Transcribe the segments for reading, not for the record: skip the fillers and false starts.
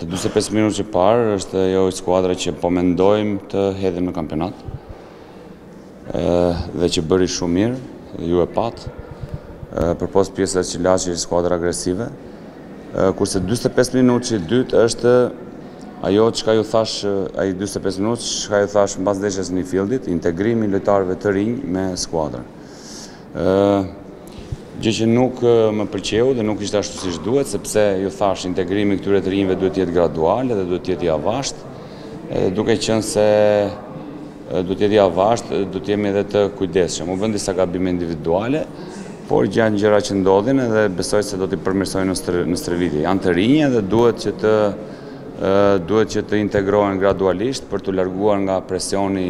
Të 45 minutë që parë është ajo skuadra që po mendojmë të hedhim në kampionat dhe që bëri shumë mirë, ju e patë, përpos pjesës që Laçi është skuadra agresive, kurse 45 minutë që dytë është ajo çka ju thash, ai 45 minutë çka ju thash mbas ndeshjes në Fieldit, integrimi lojtarëve të rinj me skuadrën. Gjë që nuk më pëlqeu dhe nuk ishte ashtu siç duhet, sepse ju thash integrimi këtyre të rinjve duhet të jetë gradual dhe duhet të jetë i avashtë. Duke qenë se duhet të jetë i avashtë, duhet të jemi edhe të kujdesshëm. U bën disa gabime individuale, por janë gjëra që ndodhin dhe besoj se do t'i përmirësojnë në stërvitje. Janë të rinj dhe duhet që të integrohen gradualisht për të larguar nga presioni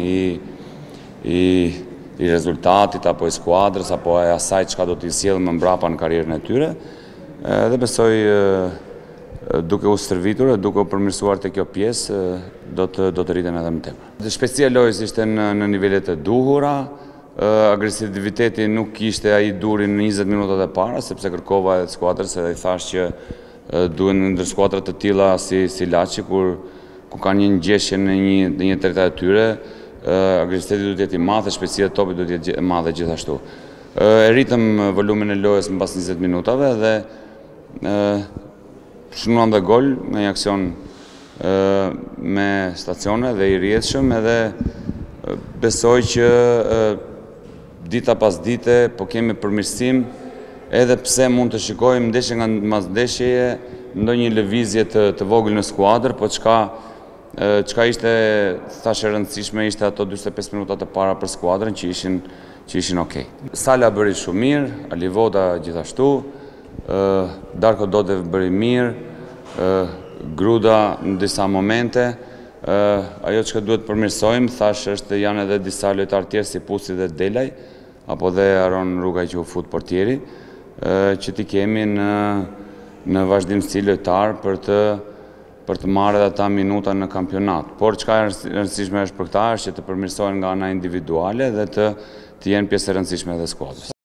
i rezultatit apo i skuadrës apo e asaj çka do t'i sjellë më mbrapa në karrierën e tyre. Dhe besoj duke u stërvitur e duke u përmirësuar te kjo pjesë do të rriten edhe më tepër. Shpejtësia e lojës ishte në nivelet e duhura, agresiviteti nuk kishte ai durin në 20 minutat e para sepse kërkova edhe skuadrës edhe i thash që duhen ndër skuadra të tilla si Laçi ku kanë një ngjeshje në një tretëta e tyre, agresiviteti duhet të jetë i madh, shpejtësia e topit duhet të jetë e madhe gjithashtu. E rritëm volumin e lojës mbas 20 minutave dhe shënuam dhe gol me një aksion me stacione dhe i rrjedhshëm edhe besoj që dita pas dite po kemi përmirësim edhe pse mund të shikojmë ndeshje nga mas ndeshjeje ndonjë lëvizje të vogël në skuadër, po çka ishte thashë e rëndësishme ishte ato 45 minutat e para për skuadrën që ishin okay. Sala bëri shumë mirë, Alivoda gjithashtu, Darko Dodev bëri mirë, Gruda në disa momente. Ajo që duhet përmirësojmë, thash është janë edhe disa lojtarë tjerë si Pusi dhe Delaj, apo dhe Aron Rrugaj që u fut portieri, që t'i kemi në vazhdimsi lojtar për të marrë edhe ata minuta në kampionat. Por çka e rëndësishme është për këta është që të përmirësohen nga ana individuale dhe të jenë pjesë e rëndësishme edhe skuadrës.